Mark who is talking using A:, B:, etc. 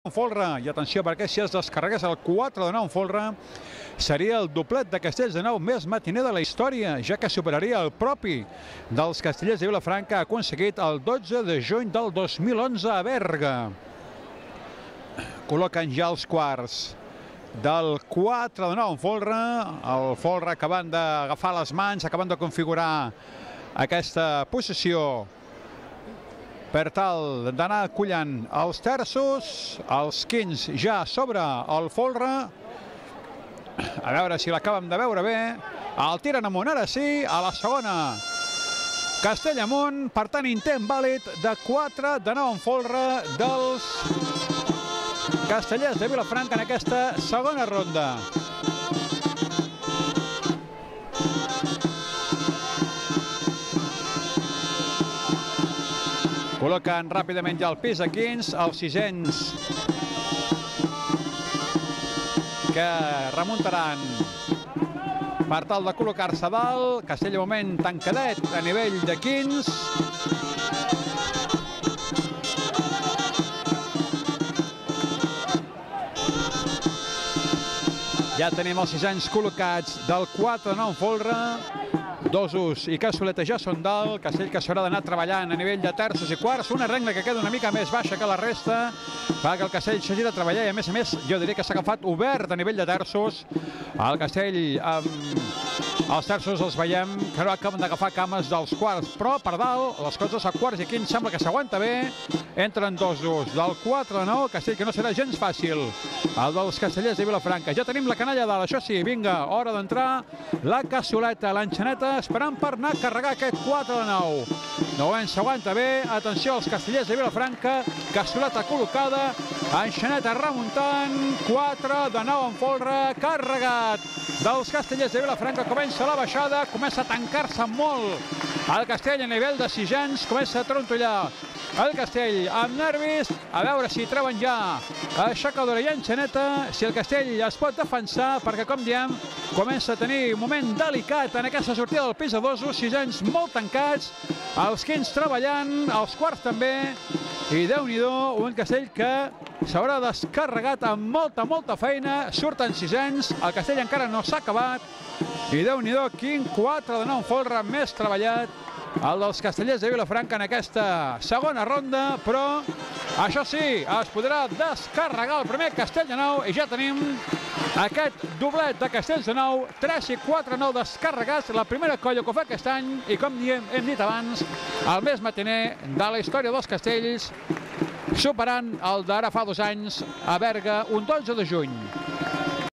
A: Folra, i atenció perquè si es descarregués el 4 de 9 en Folra seria el doblet de Castells de Nou més matiner de la història, ja que superaria el propi dels Castellers de Vilafranca aconseguit el 12 de juny del 2011 a Berga. Col·loquen ja els quarts del 4 de 9 en Folra, el Folra acabant d'agafar les mans, acabant de configurar aquesta posició per tal d'anar collant els terços, els quins ja sobre el Folra. A veure si l'acabem de veure bé. El tiren amunt, ara sí, a la segona. Castell amunt, per tant intent vàlid de 4 de 9 en Folra dels Castellers de Vilafranca en aquesta segona ronda. Col·loquen ràpidament ja el pis de 15, els sisens que remuntaran per tal de col·locar-se dalt. Castell de moment tancadet a nivell de 15. Ja tenim els sisens col·locats del 4 de 9 en Folra. Dosos i Cassoleta ja són dalt. Castell que s'haurà d'anar treballant a nivell de terços i quarts. Una regla que queda una mica més baixa que la resta fa que el Castell s'hagi de treballar i a més jo diria que s'ha agafat obert a nivell de terços. El Castell els terços els veiem que no acaben d'agafar cames dels quarts, però per dalt les coses a quarts i quins sembla que s'aguanta bé. Entren dosos del 4 de 9, Castell que no serà gens fàcil el dels Castellers de Vilafranca. Ja tenim la canalla dalt, això sí, vinga, hora d'entrar la Cassoleta, l'enxaneta esperant per anar a carregar aquest 4 de 9. Novent s'aguanta bé, atenció als Castellers de Vilafranca, Cassoleta col·locada, enxaneta remuntant, 4 de 9 en Folra, carregat dels Castellers de Vilafranca, comença la baixada, comença a tancar-se molt el Castell a nivell de sisens, comença a trontollar el Castell amb nervis, a veure si treuen ja aixecadora i enxaneta, si el Castell es pot defensar, perquè com diem, comença a tenir un moment delicat en aquesta sortida del pis de dosos, sisens molt tancats, els quins treballant, els quarts també, i Déu-n'hi-do, un Castell que s'haurà descarregat amb molta feina, surten sisens, el Castell encara no s'ha acabat, i Déu-n'hi-do, quin 4 de 9 en Folra més treballat, el dels Castellers de Vilafranca en aquesta segona ronda, però això sí, es podrà descarregar el primer Castell de Nou i ja tenim aquest doblet de Castells de Nou, 3 i 4 9 descarregats, la primera colla que ho fa aquest any i com hem dit abans, el més matiner de la història dels Castells, superant el d'ara fa 2 anys a Berga, un 12 de juny.